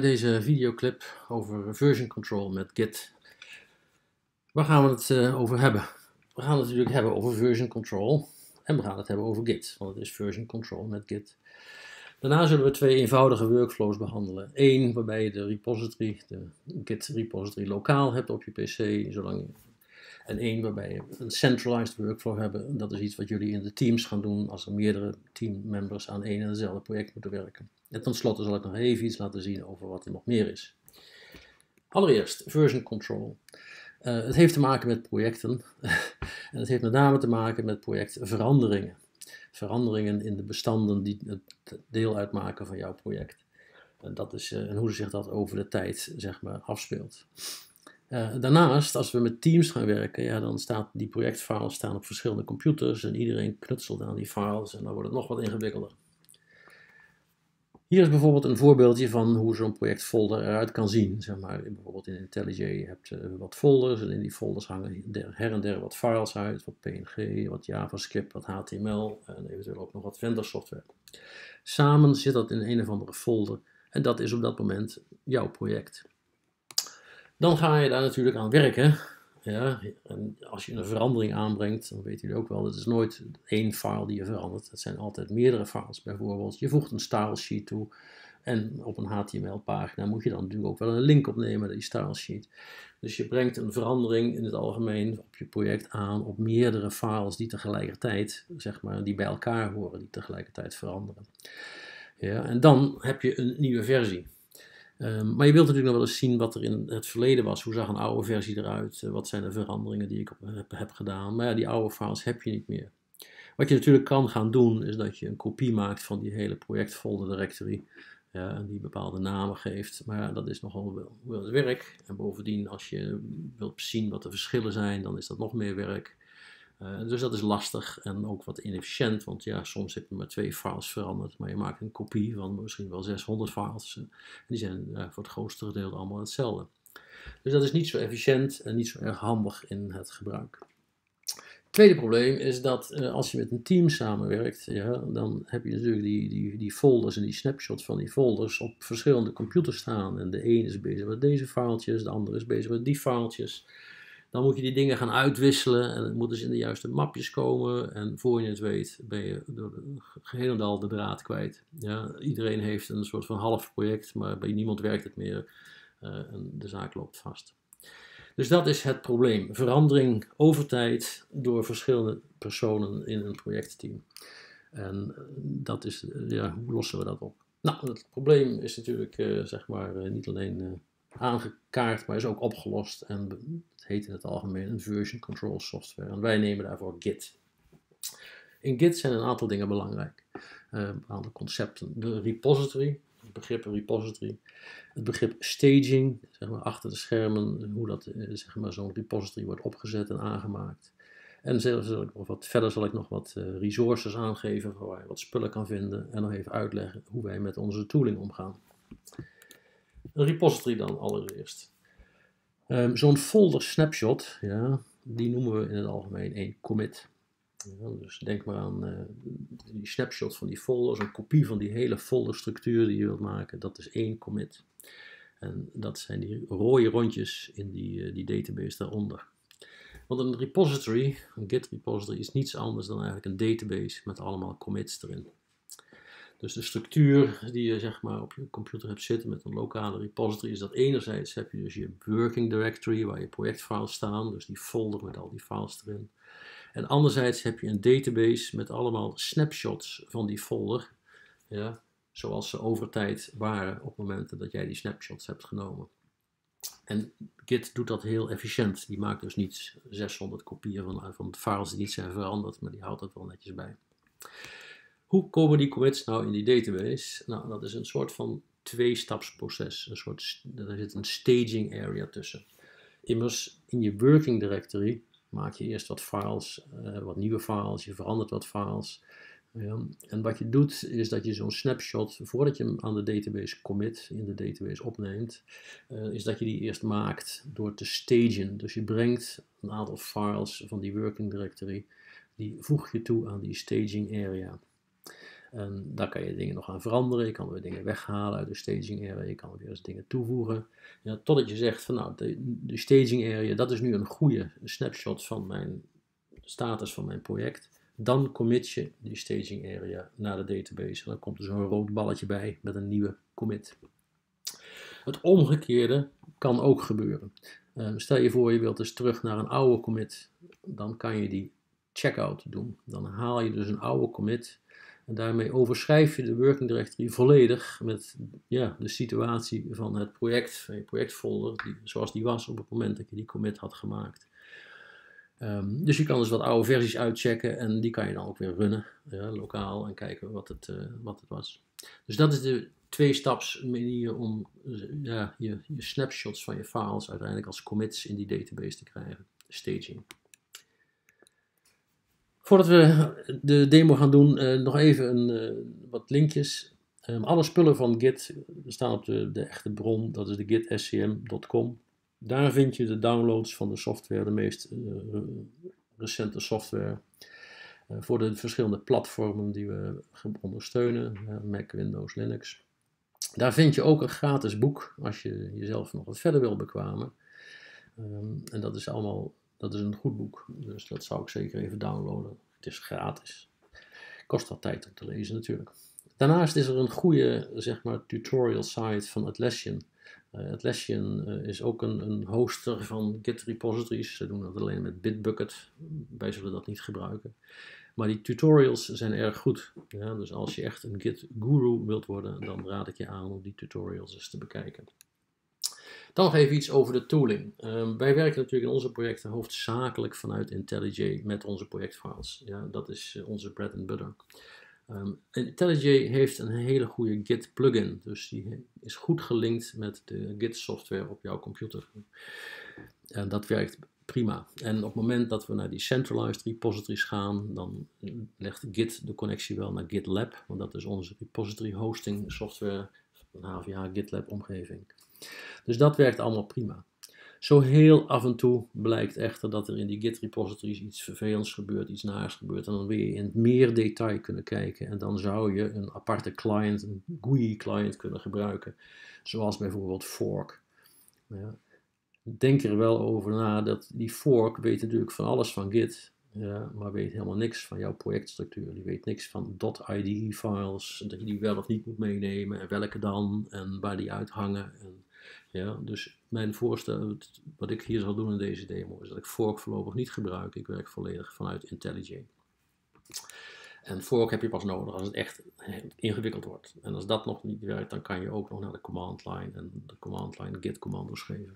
Deze videoclip over version control met Git. Waar gaan we het over hebben? We gaan het natuurlijk hebben over version control en we gaan het hebben over Git, want het is version control met Git. Daarna zullen we twee eenvoudige workflows behandelen. Eén waarbij je de Git repository lokaal hebt op je PC, en één waarbij je een centralized workflow hebt. Dat is iets wat jullie in de teams gaan doen als er meerdere teammembers aan één en hetzelfde project moeten werken. En tenslotte zal ik nog even iets laten zien over wat er nog meer is. Allereerst version control. Het heeft te maken met projecten en het heeft met name te maken met projectveranderingen. Veranderingen in de bestanden die het deel uitmaken van jouw project. En hoe zich dat over de tijd afspeelt. Daarnaast, als we met teams gaan werken, ja, dan staan die projectfiles op verschillende computers en iedereen knutselt aan die files en dan wordt het nog wat ingewikkelder. Hier is bijvoorbeeld een voorbeeldje van hoe zo'n projectfolder eruit kan zien. Bijvoorbeeld in IntelliJ heb je wat folders en in die folders hangen her en der wat files uit, wat PNG, wat JavaScript, wat HTML en eventueel ook nog wat vendorsoftware. Samen zit dat in een of andere folder en dat is op dat moment jouw project. Dan ga je daar natuurlijk aan werken. Ja, en als je een verandering aanbrengt, dan weten jullie ook wel, het is nooit één file die je verandert. Het zijn altijd meerdere files. Bijvoorbeeld, je voegt een stylesheet toe en op een HTML-pagina moet je dan natuurlijk ook wel een link opnemen naar die stylesheet. Dus je brengt een verandering in het algemeen op je project aan op meerdere files die tegelijkertijd, die bij elkaar horen, die tegelijkertijd veranderen. Ja, en dan heb je een nieuwe versie. Maar je wilt natuurlijk nog wel eens zien wat er in het verleden was. Hoe zag een oude versie eruit? Wat zijn de veranderingen die ik heb gedaan? Maar ja, die oude files heb je niet meer. Wat je natuurlijk kan gaan doen, is dat je een kopie maakt van die hele projectfolder directory. Ja, en die bepaalde namen geeft. Maar ja, dat is nogal wel werk. En bovendien, als je wilt zien wat de verschillen zijn, dan is dat nog meer werk. Dus dat is lastig en ook wat inefficiënt, want ja, soms heb je maar 2 files veranderd, maar je maakt een kopie van misschien wel 600 files. En die zijn voor het grootste gedeelte allemaal hetzelfde. Dus dat is niet zo efficiënt en niet zo erg handig in het gebruik. Het tweede probleem is dat als je met een team samenwerkt, ja, dan heb je natuurlijk die folders en die snapshots van die folders op verschillende computers staan. En de een is bezig met deze filetjes, de ander is bezig met die filetjes. Dan moet je die dingen gaan uitwisselen en het moet dus in de juiste mapjes komen. En voor je het weet ben je door de geheel de draad kwijt. Ja, iedereen heeft een soort van half project, maar bij niemand werkt het meer. En de zaak loopt vast. Dus dat is het probleem. Verandering over tijd door verschillende personen in een projectteam. En dat is, ja, hoe lossen we dat op? Nou, het probleem is natuurlijk niet alleen aangekaart, maar is ook opgelost. En het heet in het algemeen een version control software. En wij nemen daarvoor Git. In Git zijn een aantal dingen belangrijk. Een aantal concepten. De repository, het begrip repository. Het begrip staging, achter de schermen, hoe dat zo'n repository wordt opgezet en aangemaakt. En verder zal ik nog wat resources aangeven waar je wat spullen kan vinden. En nog even uitleggen hoe wij met onze tooling omgaan. Een repository dan allereerst. Zo'n folder snapshot, ja, die noemen we in het algemeen een commit. Ja, dus denk maar aan die snapshot van die folder, zo'n kopie van die hele folderstructuur die je wilt maken, dat is één commit. En dat zijn die rode rondjes in die database daaronder. Want een repository, een Git repository, is niets anders dan eigenlijk een database met allemaal commits erin. Dus de structuur die je op je computer hebt zitten met een lokale repository is dat enerzijds heb je dus je working directory waar je projectfiles staan, dus die folder met al die files erin. En anderzijds heb je een database met allemaal snapshots van die folder, ja, zoals ze over tijd waren op momenten dat jij die snapshots hebt genomen. En Git doet dat heel efficiënt. Die maakt dus niet 600 kopieën van files die niet zijn veranderd, maar die houdt dat wel netjes bij. Hoe komen die commits nou in die database? Nou, dat is een soort van twee-stapsproces. Er zit een staging area tussen. Immers, in je working directory maak je eerst wat files, wat nieuwe files, je verandert wat files. En wat je doet, is dat je zo'n snapshot, voordat je hem aan de database commit, in de database opneemt, is dat je die eerst maakt door te stagen. Dus je brengt een aantal files van die working directory, die voeg je toe aan die staging area. En daar kan je dingen nog aan veranderen. Je kan weer dingen weghalen uit de staging area. Je kan weer eens dingen toevoegen. Ja, totdat je zegt van nou, de staging area, dat is nu een goede snapshot van mijn status van mijn project. Dan commit je die staging area naar de database. En dan komt er zo'n rood balletje bij met een nieuwe commit. Het omgekeerde kan ook gebeuren. Stel je voor je wilt dus terug naar een oude commit. Dan kan je die checkout doen. Dan haal je dus een oude commit. En daarmee overschrijf je de working directory volledig met de situatie van het project, van je projectfolder, zoals die was op het moment dat je die commit had gemaakt. Dus je kan dus wat oude versies uitchecken en die kan je dan ook weer runnen, lokaal, en kijken wat het was. Dus dat is de twee-staps manier om je snapshots van je files uiteindelijk als commits in die database te krijgen. Staging. Voordat we de demo gaan doen, nog even wat linkjes. Alle spullen van Git staan op de echte bron, dat is de gitscm.com. Daar vind je de downloads van de software, de meest recente software. Voor de verschillende platformen die we ondersteunen, Mac, Windows, Linux. Daar vind je ook een gratis boek, als je jezelf nog wat verder wil bekwamen. En dat is een goed boek, dus dat zou ik zeker even downloaden. Het is gratis. Kost wat tijd om te lezen natuurlijk. Daarnaast is er een goede, tutorial site van Atlassian. Atlassian is ook een hoster van Git repositories. Ze doen dat alleen met Bitbucket. Wij zullen dat niet gebruiken. Maar die tutorials zijn erg goed. Ja, dus als je echt een Git guru wilt worden, dan raad ik je aan om die tutorials eens te bekijken. Dan nog even iets over de tooling. Wij werken natuurlijk in onze projecten hoofdzakelijk vanuit IntelliJ met onze projectfiles. Ja, dat is onze bread and butter. IntelliJ heeft een hele goede Git plugin, dus die is goed gelinkt met de Git software op jouw computer. En dat werkt prima. En op het moment dat we naar die centralized repositories gaan, dan legt Git de connectie wel naar GitLab, want dat is onze repository hosting software van HVA GitLab omgeving. Dus dat werkt allemaal prima. Zo heel af en toe blijkt echter dat er in die Git repositories iets vervelends gebeurt, iets naars gebeurt. En dan wil je in meer detail kunnen kijken. En dan zou je een aparte client, een GUI client kunnen gebruiken. Zoals bijvoorbeeld fork. Ja. Denk er wel over na dat die fork weet natuurlijk van alles van Git. Ja, maar weet helemaal niks van jouw projectstructuur. Die weet niks van .ide-files, dat je die wel of niet moet meenemen en welke dan en waar die uithangen. Ja, dus mijn voorstel, wat ik hier zal doen in deze demo, is dat ik fork voorlopig niet gebruik. Ik werk volledig vanuit IntelliJ. En fork heb je pas nodig als het echt ingewikkeld wordt. En als dat nog niet werkt, dan kan je ook nog naar de command line en de command line git commando's geven.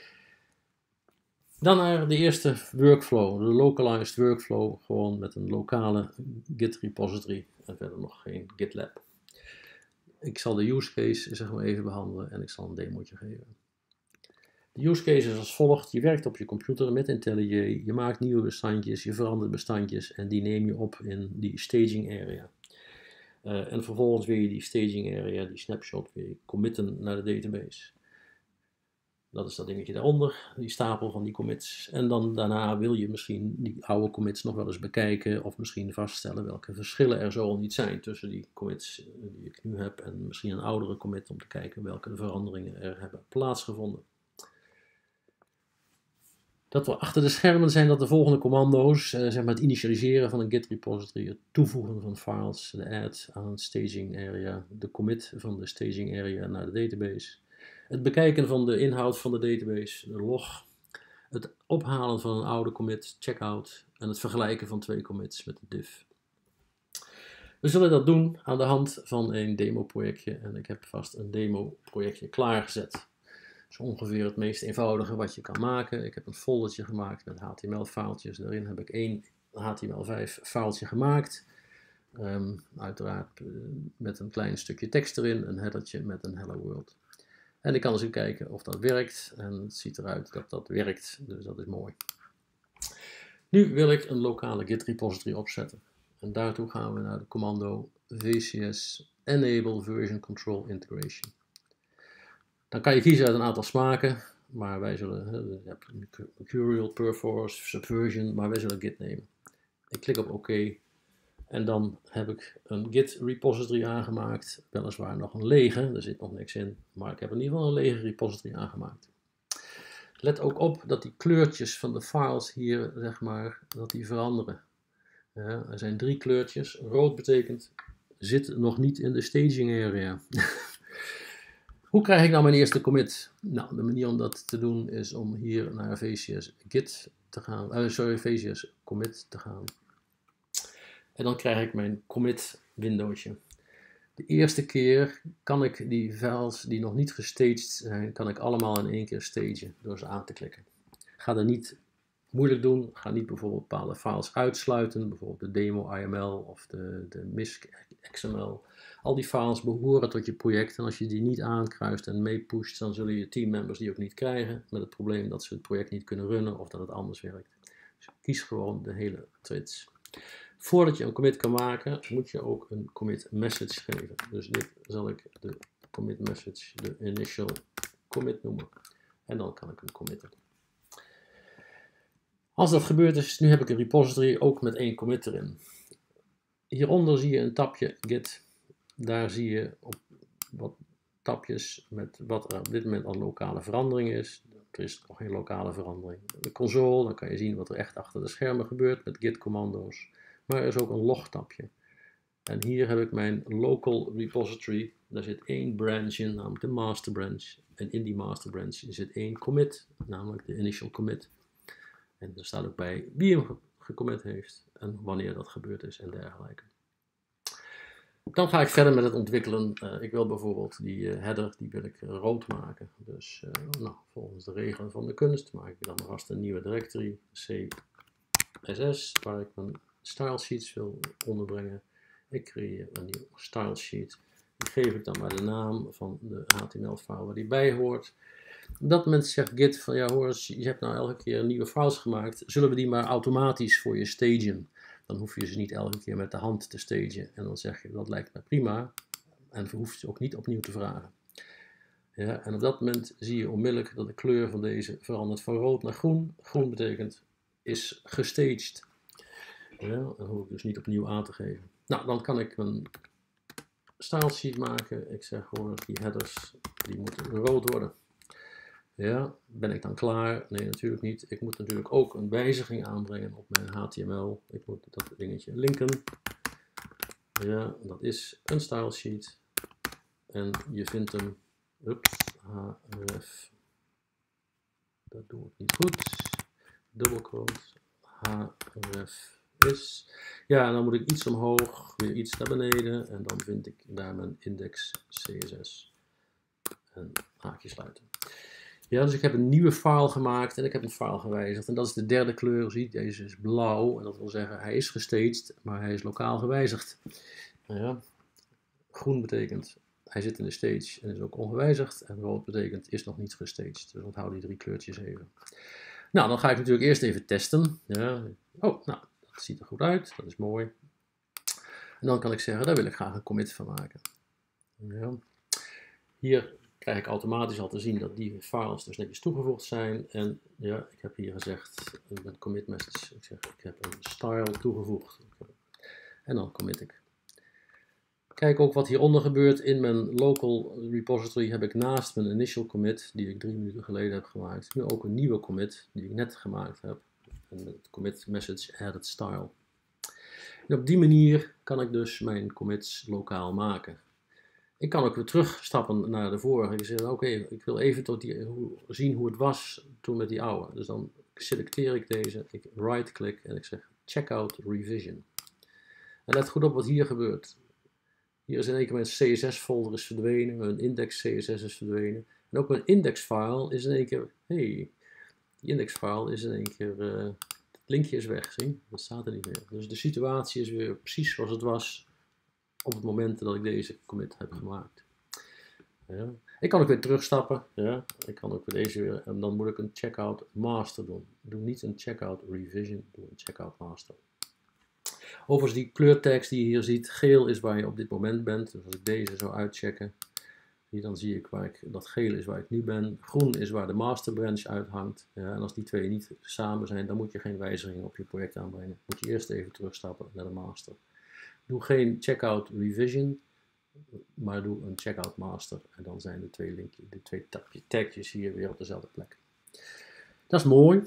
Dan naar de eerste workflow, de localized workflow, gewoon met een lokale Git repository en verder nog geen GitLab. Ik zal de use case even behandelen en ik zal een demootje geven. De use case is als volgt. Je werkt op je computer met IntelliJ, je maakt nieuwe bestandjes, je verandert bestandjes en die neem je op in die staging area. En vervolgens wil je die staging area, die snapshot, weer committen naar de database. Dat is dat dingetje daaronder, die stapel van die commits. En dan daarna wil je misschien die oude commits nog wel eens bekijken of misschien vaststellen welke verschillen er zo al niet zijn tussen die commits die ik nu heb en misschien een oudere commit om te kijken welke veranderingen er hebben plaatsgevonden. Dat we achter de schermen zijn dat de volgende commando's, het initialiseren van een Git repository, het toevoegen van files, de add aan staging area, de commit van de staging area naar de database. Het bekijken van de inhoud van de database, de log, het ophalen van een oude commit, checkout en het vergelijken van twee commits met de diff. We zullen dat doen aan de hand van een demo projectje en ik heb vast een demo projectje klaargezet. Dat is ongeveer het meest eenvoudige wat je kan maken. Ik heb een foldertje gemaakt met HTML-faaltjes. Daarin heb ik één HTML5-faaltje gemaakt. Uiteraard met een klein stukje tekst erin, een headertje met een hello world. En ik kan eens even kijken of dat werkt. En het ziet eruit dat dat werkt, dus dat is mooi. Nu wil ik een lokale Git repository opzetten. En daartoe gaan we naar de commando vcs enable version control integration. Dan kan je kiezen uit een aantal smaken, maar wij zullen, Mercurial, Perforce, Subversion, maar wij zullen Git nemen. Ik klik op OK En dan heb ik een Git repository aangemaakt, weliswaar nog een lege, er zit nog niks in, maar ik heb in ieder geval een lege repository aangemaakt. Let ook op dat die kleurtjes van de files hier, zeg maar, dat die veranderen. Er zijn 3 kleurtjes. Rood betekent, zit nog niet in de staging area. Hoe krijg ik nou mijn eerste commit? Nou, de manier om dat te doen is om hier naar VCS Git te gaan, VCS commit te gaan. En dan krijg ik mijn commit windowtje. De eerste keer kan ik die files die nog niet gestaged zijn, kan ik allemaal in één keer stagen door ze aan te klikken. Ga er niet moeilijk doen. Ga niet bijvoorbeeld bepaalde files uitsluiten, bijvoorbeeld de demo IML of de MISC XML. Al die files behoren tot je project en als je die niet aankruist en meepusht, dan zullen je teammembers die ook niet krijgen met het probleem dat ze het project niet kunnen runnen of dat het anders werkt. Dus kies gewoon de hele trits. Voordat je een commit kan maken, moet je ook een commit message geven. Dus dit zal ik de commit message, de initial commit noemen. En dan kan ik hem committen. Als dat gebeurd is, nu heb ik een repository ook met 1 commit erin. Hieronder zie je een tabje Git. Daar zie je op wat tabjes met wat er op dit moment al lokale verandering is. Er is nog geen lokale verandering. De console, dan kan je zien wat er echt achter de schermen gebeurt met Git commando's. Maar er is ook een log tabje. En hier heb ik mijn local repository. Daar zit 1 branch in, namelijk de master branch. En in die master branch zit 1 commit, namelijk de initial commit. En er staat ook bij wie hem gecommit heeft en wanneer dat gebeurd is en dergelijke. Dan ga ik verder met het ontwikkelen. Ik wil bijvoorbeeld die header, die wil ik rood maken. Dus volgens de regelen van de kunst maak ik dan vast een nieuwe directory, CSS, waar ik mijn style sheets wil onderbrengen. Ik creëer een nieuw style sheet. Die geef ik dan maar de naam van de HTML-file waar die bij hoort. Op dat moment zegt Git van ja hoor, je hebt nou elke keer nieuwe files gemaakt, zullen we die maar automatisch voor je stagen. Dan hoef je ze niet elke keer met de hand te stagen. En dan zeg je dat lijkt me prima en hoef je ook niet opnieuw te vragen. Ja, en op dat moment zie je onmiddellijk dat de kleur van deze verandert van rood naar groen. Groen betekent is gestaged. Ja, dan hoef ik dus niet opnieuw aan te geven. Nou, dan kan ik een style sheet maken. Ik zeg gewoon die headers die moeten rood worden. Ja, ben ik dan klaar? Nee, natuurlijk niet. Ik moet natuurlijk ook een wijziging aanbrengen op mijn HTML. Ik moet dat dingetje linken. Ja, dat is een style sheet. En je vindt hem, href. Dat doe ik niet goed. Dubbelquote, href is. Ja, en dan moet ik iets omhoog, weer iets naar beneden. En dan vind ik daar mijn index CSS. En haakje sluiten. Ja, dus ik heb een nieuwe file gemaakt en ik heb een file gewijzigd. En dat is de derde kleur, zie je, deze is blauw. En dat wil zeggen, hij is gestaged, maar hij is lokaal gewijzigd. Ja. Groen betekent, hij zit in de stage en is ook ongewijzigd. En rood betekent, is nog niet gestaged. Dus onthoud die 3 kleurtjes even. Nou, dan ga ik natuurlijk eerst even testen. Ja. Oh, nou, dat ziet er goed uit. Dat is mooi. En dan kan ik zeggen, daar wil ik graag een commit van maken. Ja. Hier krijg ik automatisch al te zien dat die files dus netjes toegevoegd zijn. En ja, ik heb hier gezegd, met commit message, ik zeg ik heb een style toegevoegd. En dan commit ik. Kijk ook wat hieronder gebeurt. In mijn local repository heb ik naast mijn initial commit, die ik 3 minuten geleden heb gemaakt, nu ook een nieuwe commit die ik net gemaakt heb. En met commit message added style. En op die manier kan ik dus mijn commits lokaal maken. Ik kan ook weer terugstappen naar de vorige. Ik zeg, oké, ik wil even zien hoe het was toen met die oude. Dus dan selecteer ik deze, ik right-click en ik zeg checkout revision. En let goed op wat hier gebeurt. Hier is in één keer mijn CSS-folder is verdwenen, mijn index CSS is verdwenen. En ook mijn index-file is in één keer, die index-file is in één keer, het linkje is weg, zie? Dat staat er niet meer. Dus de situatie is weer precies zoals het was op het moment dat ik deze commit heb gemaakt. Ja. Ik kan ook weer terugstappen. Ja. Ik kan ook weer deze weer. En dan moet ik een checkout master doen. Doe niet een checkout revision, doe een checkout master. Overigens die kleurtekst die je hier ziet, geel is waar je op dit moment bent. Dus als ik deze zou uitchecken, dan zie ik dat geel is waar ik nu ben. Groen is waar de master branch uithangt. Ja, en als die twee niet samen zijn, dan moet je geen wijzigingen op je project aanbrengen. Moet je eerst even terugstappen naar de master. Doe geen checkout revision, maar doe een checkout master. En dan zijn de twee tagjes hier weer op dezelfde plek. Dat is mooi.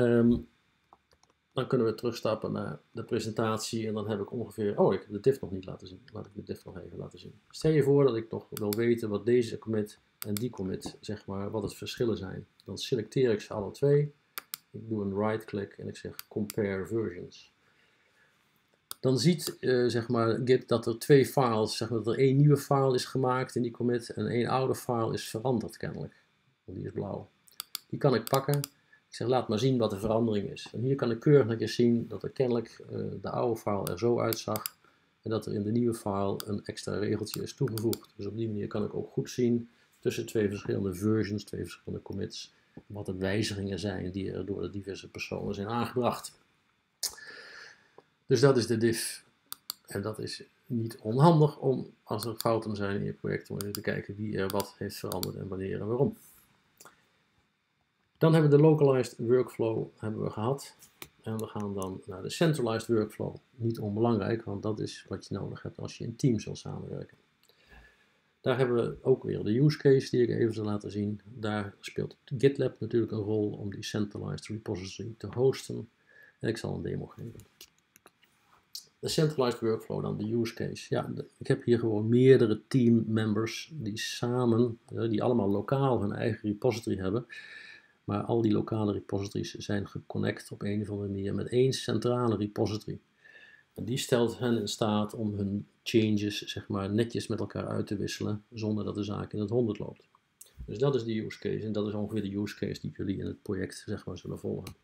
Dan kunnen we terugstappen naar de presentatie en dan heb ik ongeveer... Oh, ik heb de diff nog niet laten zien. Laat ik de diff nog even laten zien. Stel je voor dat ik nog wil weten wat deze commit en die commit, zeg maar, wat het verschillen zijn. Dan selecteer ik ze alle twee. Ik doe een right-click en ik zeg compare versions. Dan ziet zeg maar Git dat er twee files, zeg maar, dat er één nieuwe file is gemaakt in die commit en één oude file is veranderd kennelijk. Want die is blauw. Die kan ik pakken. Ik zeg laat maar zien wat de verandering is. En hier kan ik keurig netjes zien dat er kennelijk de oude file er zo uitzag. En dat er in de nieuwe file een extra regeltje is toegevoegd. Dus op die manier kan ik ook goed zien tussen twee verschillende versions, twee verschillende commits. Wat de wijzigingen zijn die er door de diverse personen zijn aangebracht. Dus dat is de diff. En dat is niet onhandig om, als er fouten zijn in je project, om even te kijken wie er wat heeft veranderd en wanneer en waarom. Dan hebben we de localized workflow gehad. En we gaan dan naar de centralized workflow. Niet onbelangrijk, want dat is wat je nodig hebt als je in teams wil samenwerken. Daar hebben we ook weer de use case die ik even zal laten zien. Daar speelt GitLab natuurlijk een rol om die centralized repository te hosten. En ik zal een demo geven. De centralized workflow dan, de use case. Ja, ik heb hier gewoon meerdere team members die samen, die allemaal lokaal hun eigen repository hebben. Maar al die lokale repositories zijn geconnect op een of andere manier met één centrale repository. En die stelt hen in staat om hun changes, zeg maar, netjes met elkaar uit te wisselen, zonder dat de zaak in het honderd loopt. Dus dat is de use case en dat is ongeveer de use case die jullie in het project, zeg maar, zullen volgen.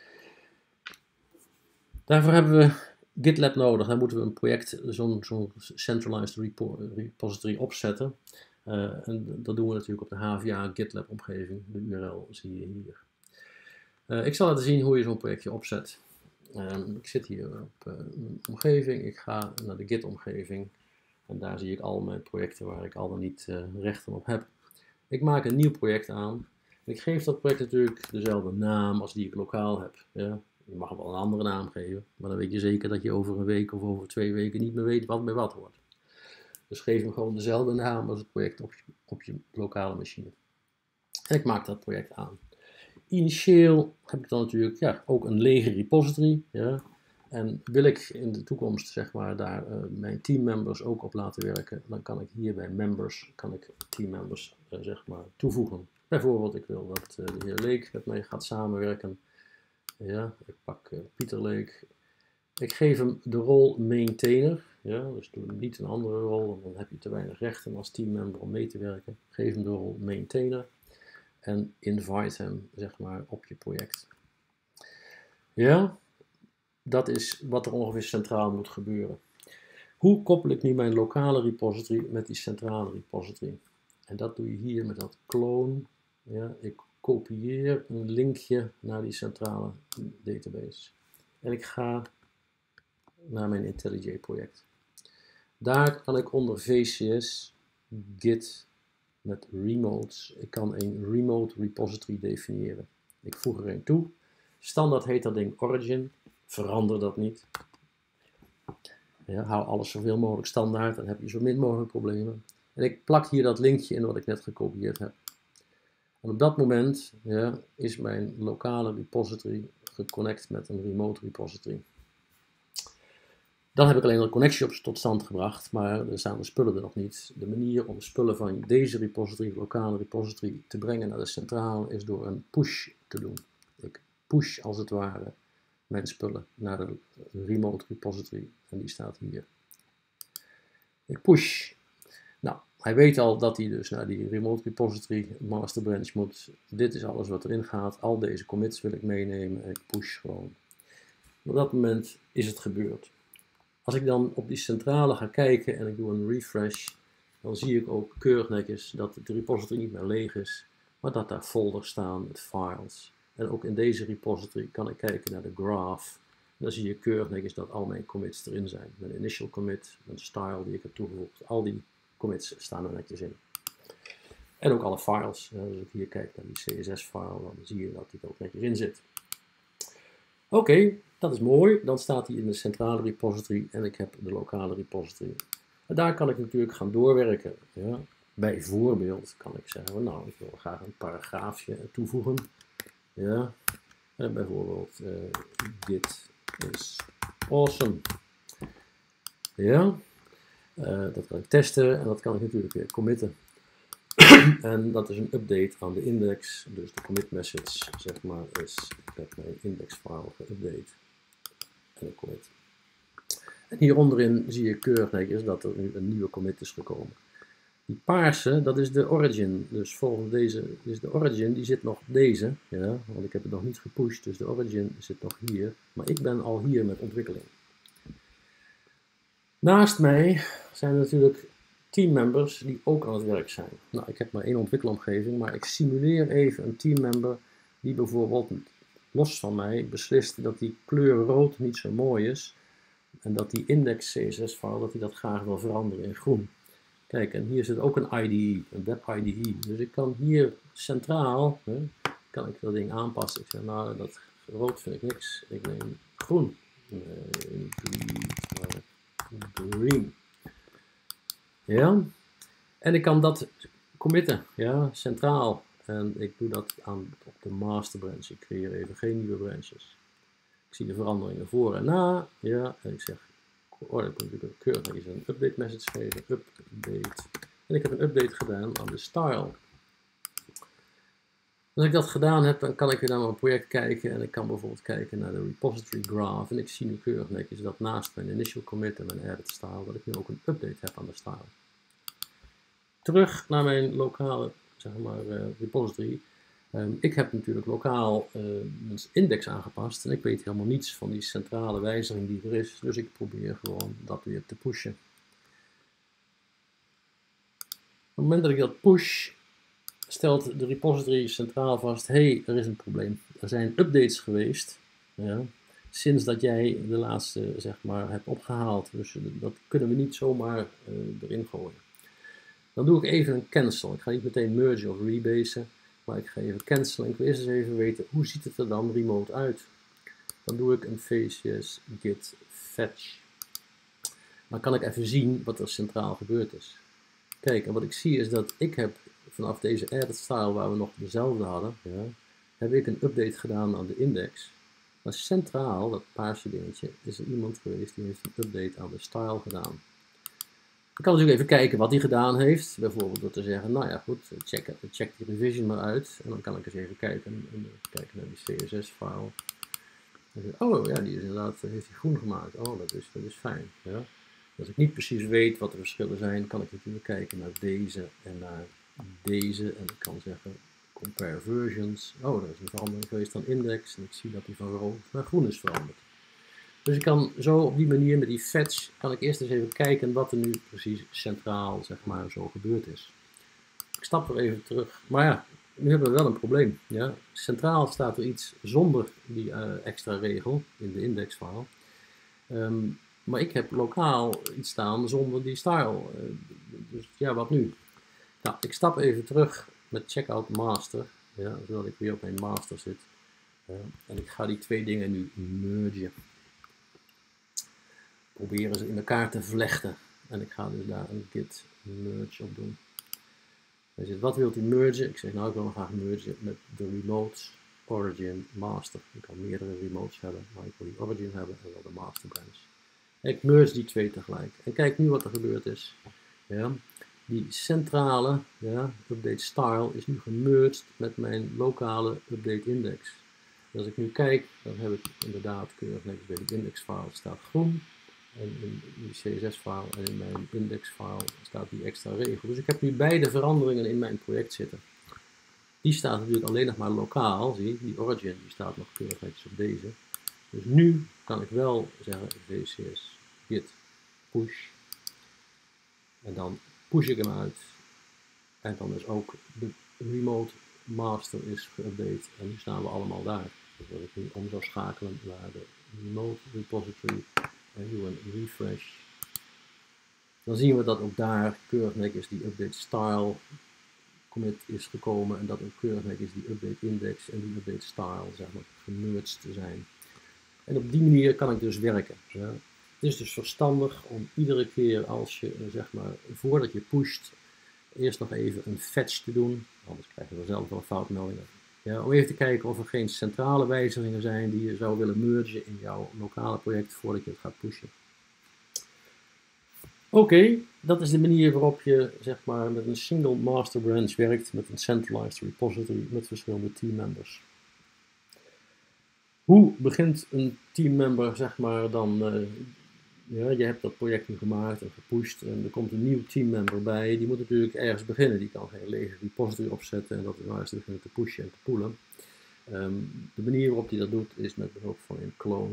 Daarvoor hebben we GitLab nodig. Daar moeten we een project, zo'n centralized repository opzetten. En dat doen we natuurlijk op de HVA GitLab omgeving. De URL zie je hier. Ik zal laten zien hoe je zo'n projectje opzet. Ik zit hier op mijn omgeving. Ik ga naar de Git omgeving. En daar zie ik al mijn projecten waar ik al dan niet rechten op heb. Ik maak een nieuw project aan. Ik geef dat project natuurlijk dezelfde naam als die ik lokaal heb. Ja? Je mag wel een andere naam geven, maar dan weet je zeker dat je over een week of over 2 weken niet meer weet wat bij wat hoort. Dus geef hem gewoon dezelfde naam als het project op je lokale machine. En ik maak dat project aan. Initieel heb ik dan natuurlijk ook een lege repository. Ja? En wil ik in de toekomst, zeg maar, daar mijn teammembers ook op laten werken, dan kan ik hier bij members, teammembers zeg maar, toevoegen. Bijvoorbeeld, ik wil dat de heer Leek met mij gaat samenwerken. Ja, ik pak Pieter Leek. Ik geef hem de rol maintainer. Ja, dus doe hem niet een andere rol, want dan heb je te weinig rechten als teammember om mee te werken. Geef hem de rol maintainer en invite hem, zeg maar, op je project. Ja, dat is wat er ongeveer centraal moet gebeuren. Hoe koppel ik nu mijn lokale repository met die centrale repository? En dat doe je hier met dat clone. Ja, ik kopieer een linkje naar die centrale database. En ik ga naar mijn IntelliJ project. Daar kan ik onder VCS git met remotes. Ik kan een remote repository definiëren. Ik voeg er een toe. Standaard heet dat ding origin. Verander dat niet. Ja, hou alles zoveel mogelijk standaard. Dan heb je zo min mogelijk problemen. En ik plak hier dat linkje in wat ik net gekopieerd heb. En op dat moment is mijn lokale repository geconnect met een remote repository. Dan heb ik alleen een connectie tot stand gebracht, maar er staan de spullen er nog niet. De manier om spullen van deze repository, lokale repository, te brengen naar de centrale is door een push te doen. Ik push als het ware mijn spullen naar de remote repository en die staat hier. Ik push. Nou, hij weet al dat hij dus naar die remote repository master branch moet. Dit is alles wat erin gaat. Al deze commits wil ik meenemen en ik push gewoon. Op dat moment is het gebeurd. Als ik dan op die centrale ga kijken en ik doe een refresh, dan zie ik ook keurig netjes dat de repository niet meer leeg is, maar dat daar folders staan met files. En ook in deze repository kan ik kijken naar de graph. En dan zie je keurig netjes dat al mijn commits erin zijn. Mijn initial commit, mijn style die ik heb toegevoegd, al die commits staan er netjes in. En ook alle files. Als ik hier kijk naar die CSS-file, dan zie je dat die er ook netjes in zit. Oké, dat is mooi. Dan staat hij in de centrale repository en ik heb de lokale repository. En daar kan ik natuurlijk gaan doorwerken. Ja. Bijvoorbeeld kan ik zeggen, nou, ik wil graag een paragraafje toevoegen. Ja. En bijvoorbeeld, dit is awesome. Ja. Dat kan ik testen en dat kan ik natuurlijk weer committen. En dat is een update aan de index. Dus de commit message, zeg maar, is: ik heb mijn indexfile geüpdate. En ik commit. En hier onderin zie je keurig netjes dat er nu een nieuwe commit is gekomen. Die paarse, dat is de origin. Dus volgens deze is de origin, die zit nog op deze. Ja, want ik heb het nog niet gepusht, dus de origin zit nog hier. Maar ik ben al hier met ontwikkeling. Naast mij zijn er natuurlijk teammembers die ook aan het werk zijn. Nou, ik heb maar één ontwikkelomgeving, maar ik simuleer even een teammember die bijvoorbeeld los van mij beslist dat die kleur rood niet zo mooi is. En dat die index CSS-file, dat hij dat graag wil veranderen in groen. Kijk, en hier zit ook een IDE, een web IDE. Dus ik kan hier centraal, kan ik dat ding aanpassen. Ik zeg, nou, dat rood vind ik niks. Ik neem groen. Nee, green. Ja. En ik kan dat committen, ja, centraal. En ik doe dat op de master branch. Ik creëer even geen nieuwe branches. Ik zie de veranderingen voor en na. Ja, en ik zeg, oh, ik moet natuurlijk keurig even een update message geven. Update. En ik heb een update gedaan aan de style. Als ik dat gedaan heb, dan kan ik weer naar mijn project kijken. En ik kan bijvoorbeeld kijken naar de repository graph. En ik zie nu keurig netjes dat naast mijn initial commit en mijn edit style, dat ik nu ook een update heb aan de style. Terug naar mijn lokale, zeg maar, repository. Ik heb natuurlijk lokaal mijn index aangepast en ik weet helemaal niets van die centrale wijziging die er is. Dus ik probeer gewoon dat weer te pushen. Op het moment dat ik dat push, stelt de repository centraal vast: hey, er is een probleem. Er zijn updates geweest, ja, sinds dat jij de laatste, zeg maar, hebt opgehaald. Dus dat kunnen we niet zomaar erin gooien. Dan doe ik even een cancel. Ik ga niet meteen merge of rebasen, maar ik ga even cancelen. Ik wil eerst eens even weten, hoe ziet het er dan remote uit? Dan doe ik een VCS git fetch. Dan kan ik even zien wat er centraal gebeurd is. Kijk, en wat ik zie is dat ik heb vanaf deze edit style, waar we nog dezelfde hadden, ja, heb ik een update gedaan aan de index. Maar centraal, dat paarse dingetje, is er iemand geweest die heeft een update aan de style gedaan. Ik kan natuurlijk even kijken wat hij gedaan heeft. Bijvoorbeeld door te zeggen, nou ja goed, check die revision maar uit. En dan kan ik eens even kijken naar die CSS-file. Oh ja, die is inderdaad, heeft hij groen gemaakt. Oh, dat is fijn. Ja. Als ik niet precies weet wat de verschillen zijn, kan ik natuurlijk kijken naar deze en naar deze. En ik kan zeggen, compare versions. Oh, er is een verandering geweest aan index. En ik zie dat die van rood naar groen is veranderd. Dus ik kan zo op die manier met die fetch, kan ik eerst eens even kijken wat er nu precies centraal, zeg maar, zo gebeurd is. Ik stap er even terug. Maar ja, nu hebben we wel een probleem. Ja. Centraal staat er iets zonder die extra regel in de indexfile. Maar ik heb lokaal iets staan zonder die style. Dus ja, wat nu? Nou, ik stap even terug met checkout master, ja, zodat ik weer op mijn master zit. En ik ga die twee dingen nu mergen. Proberen ze in elkaar te vlechten. En ik ga dus daar een git merge op doen. Hij zegt, wat wilt u mergen? Ik zeg, nou, ik wil graag mergen met de remotes, origin, master. Ik kan meerdere remotes hebben, maar ik wil die origin hebben en wel de master branch. En ik merge die twee tegelijk. En kijk nu wat er gebeurd is. Ja, die centrale, ja, update style is nu gemerged met mijn lokale update index. En als ik nu kijk, dan heb ik inderdaad keurig netjes bij de indexfile staat groen. En in die CSS-file en in mijn index-file staat die extra regel. Dus ik heb nu beide veranderingen in mijn project zitten. Die staat natuurlijk alleen nog maar lokaal, zie je, die origin die staat nog keurig netjes op deze. Dus nu kan ik wel zeggen vcs git push. En dan push ik hem uit. En dan is ook de remote master is geüpdate. En nu staan we allemaal daar. Dus als ik nu om zou schakelen naar de remote repository en doe een refresh, dan zien we dat ook daar keurig netjes die update style commit is gekomen en dat ook keurig netjes die update index en die update style, zeg maar, gemerged zijn. En op die manier kan ik dus werken. Ja. Het is dus verstandig om iedere keer als je, zeg maar, voordat je pusht, eerst nog even een fetch te doen. Anders krijg je vanzelf wel foutmeldingen. Ja, om even te kijken of er geen centrale wijzigingen zijn die je zou willen mergen in jouw lokale project voordat je het gaat pushen. Oké, dat is de manier waarop je, zeg maar, met een single master branch werkt met een centralized repository met verschillende teammembers. Hoe begint een teammember, zeg maar, dan, ja, je hebt dat project nu gemaakt en gepusht en er komt een nieuw teammember bij. Die moet natuurlijk ergens beginnen. Die kan geen lege repository opzetten en dat is waar ze beginnen te pushen en te poolen. De manier waarop hij dat doet is met behulp van een clone.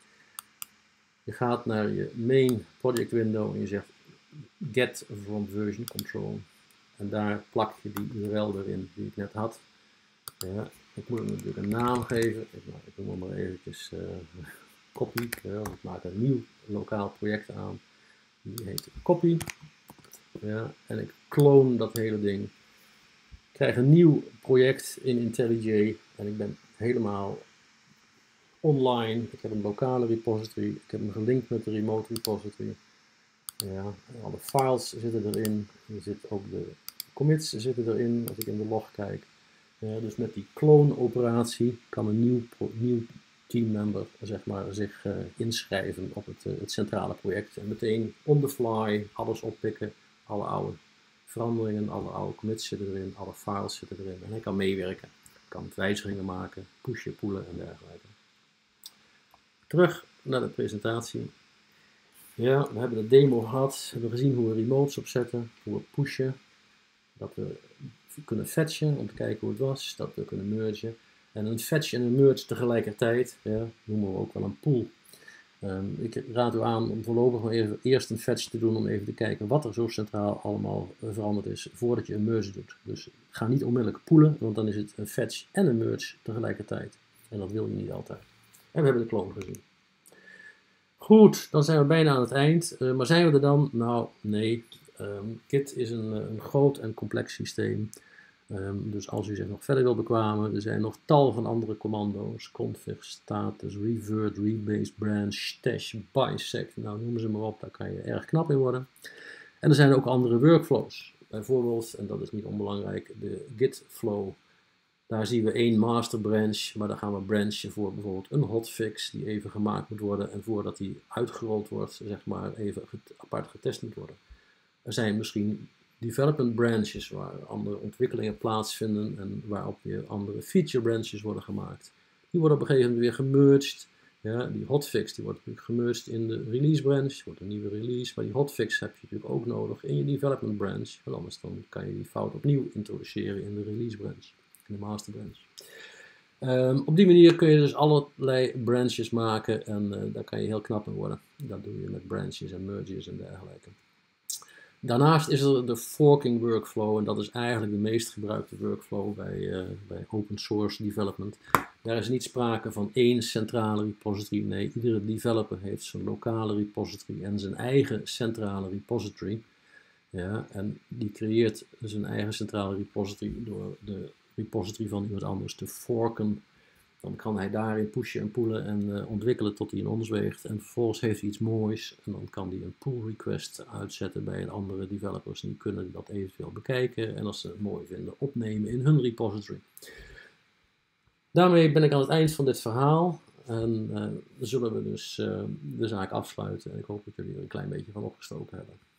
Je gaat naar je main project window en je zegt get from version control. En daar plak je die URL erin die ik net had. Ja, ik moet hem natuurlijk een naam geven. Ik noem hem maar eventjes copy. Ik maak een nieuw lokaal project aan. Die heet copy. Ja, en ik clone dat hele ding. Ik krijg een nieuw project in IntelliJ. En ik ben helemaal online. Ik heb een lokale repository. Ik heb hem gelinkt met de remote repository. Ja, alle files zitten erin. Er zit ook de commits zitten erin als ik in de log kijk. Dus met die clone operatie kan een nieuw teammember, zeg maar, zich inschrijven op het centrale project. En meteen on the fly alles oppikken. Alle oude veranderingen, alle oude commits zitten erin, alle files zitten erin. En hij kan meewerken. Kan wijzigingen maken, pushen, poelen en dergelijke. Terug naar de presentatie. Ja, we hebben de demo gehad. We hebben gezien hoe we remotes opzetten, hoe we pushen. Dat we kunnen fetchen om te kijken hoe het was. Dat we kunnen mergen. En een fetch en een merge tegelijkertijd, ja, noemen we ook wel een pool. Ik raad u aan om voorlopig maar even eerst een fetch te doen om even te kijken wat er zo centraal allemaal veranderd is voordat je een merge doet. Dus ga niet onmiddellijk poelen, want dan is het een fetch en een merge tegelijkertijd. En dat wil je niet altijd. En we hebben de clone gezien. Goed, dan zijn we bijna aan het eind. Maar zijn we er dan? Nou, nee. Git is een groot en complex systeem. Dus als u zich nog verder wil bekwamen, er zijn nog tal van andere commando's. Config, status, revert, rebase, branch, stash, bisect. Nou, noem ze maar op, daar kan je erg knap in worden. En er zijn ook andere workflows. Bijvoorbeeld, en dat is niet onbelangrijk, de git flow. Daar zien we één master branch, maar daar gaan we branchen voor bijvoorbeeld een hotfix die even gemaakt moet worden en voordat die uitgerold wordt, zeg maar, even apart getest moet worden. Er zijn misschien development branches waar andere ontwikkelingen plaatsvinden en waarop weer andere feature branches worden gemaakt. Die worden op een gegeven moment weer gemerged. Ja, die hotfix die wordt natuurlijk gemerged in de release branch, wordt een nieuwe release, maar die hotfix heb je natuurlijk ook nodig in je development branch, want anders dan kan je die fout opnieuw introduceren in de release branch, in de master branch. Op die manier kun je dus allerlei branches maken en daar kan je heel knap in worden. Dat doe je met branches en merges en dergelijke. Daarnaast is er de forking workflow en dat is eigenlijk de meest gebruikte workflow bij open source development. Daar is niet sprake van één centrale repository, nee, iedere developer heeft zijn lokale repository en zijn eigen centrale repository. Ja, en die creëert zijn eigen centrale repository door de repository van iemand anders te forken. Dan kan hij daarin pushen en poolen en ontwikkelen tot hij een ons weegt. En vervolgens heeft hij iets moois en dan kan hij een pull request uitzetten bij een andere developers. En die kunnen dat eventueel bekijken en als ze het mooi vinden opnemen in hun repository. Daarmee ben ik aan het eind van dit verhaal. En zullen we dus de zaak afsluiten. En ik hoop dat jullie er een klein beetje van opgestoken hebben.